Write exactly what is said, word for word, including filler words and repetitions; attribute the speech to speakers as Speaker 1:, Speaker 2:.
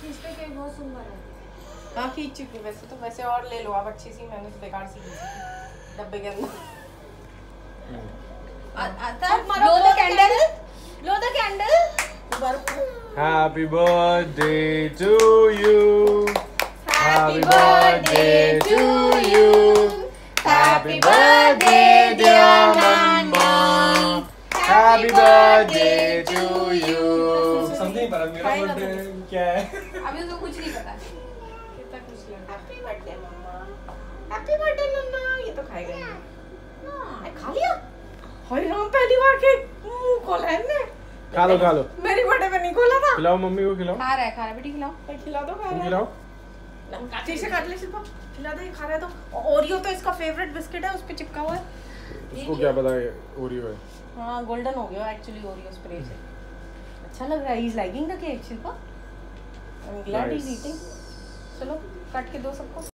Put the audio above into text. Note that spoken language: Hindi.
Speaker 1: खींचते केक बहुत सुंदर है।
Speaker 2: हाँ खींच चुकी वैसे तो, वैसे और ले लो आप अच्छी सी, मैंने तो बेकार सी खींची थी डब्बे के अंदर।
Speaker 1: Blow the candle. Blow the candle.
Speaker 3: Happy birthday to you.
Speaker 1: Happy birthday to you. Happy birthday dear Nana.
Speaker 3: Happy birthday to you.
Speaker 4: समझ नहीं पा रहा मेरा बर्थडे क्या है।
Speaker 1: अभी उसको कुछ नहीं पता।
Speaker 2: कितना खुश लग रहा है। हैप्पी बर्थडे मम्मा, हैप्पी बर्थडे नन्ना। ये तो खाएगा ही नहीं। खा लिया। हाय राम, पहली बार केक मुंह खोला है ने।
Speaker 3: खा लो खा लो।
Speaker 2: मेरी बर्थडे पे नहीं खोला था।
Speaker 3: खिलाओ मम्मी को, खिलाओ।
Speaker 1: खा रहा है, खा रहा है बेटी, खिलाओ।
Speaker 2: खिला दो, खा
Speaker 3: तुम
Speaker 2: रहा है।
Speaker 3: खिलाओ।
Speaker 2: ठीक से काट ले शिल्पा, खिला दे, खा रहा है तो। ओरियो तो इसका फेवरेट बिस्किट है, उस पे चिपका हुआ है।
Speaker 3: उसको क्या पता है ओरियो है।
Speaker 2: हाँ गोल्डन हो गया एक्चुअली ओरियो स्प्रे से। अच्छा लग रहा है। He is liking the cake Shilpa. I am glad he is eating. चलो काट के दो सबको।